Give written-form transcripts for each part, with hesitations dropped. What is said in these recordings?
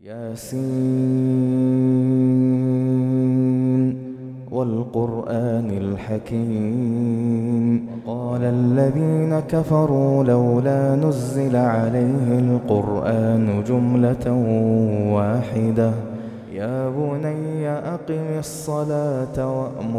ياسين والقرآن الحكيم. قال الذين كفروا لولا نزل عليه القرآن جملة واحدة. يا بني أقم الصلاة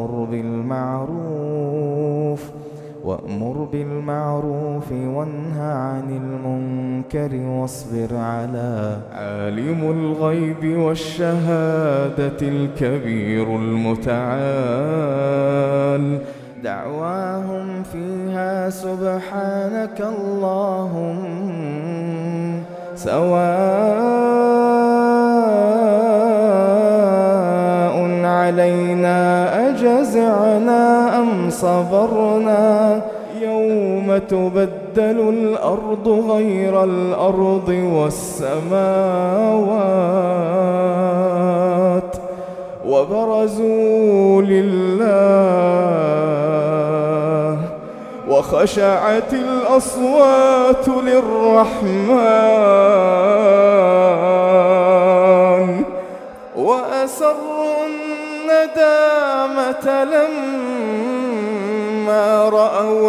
وأمر بالمعروف وانه عن المنكر واصبر على عالم الغيب والشهادة الكبير المتعال. دعواهم فيها سبحانك اللهم سواء علينا أجزعنا أم صبرنا يوم تبدل الأرض غير الأرض والسماوات وبرزوا لله وخشعت الأصوات للرحمن وأسروا الندامة لما رأوا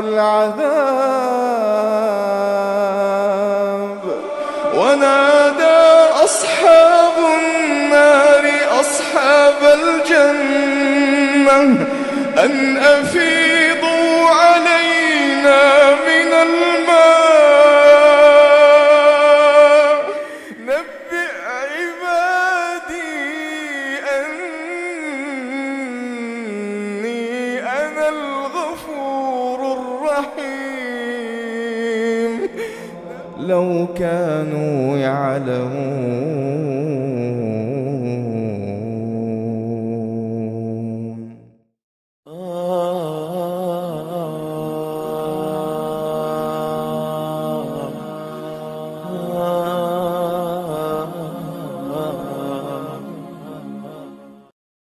العذاب. ونادى أصحاب النار أصحاب الجنة أن أفيضوا علينا من الماء نبئ عبادي أني أنا الغفور الرحيم. لو كانوا يعلمون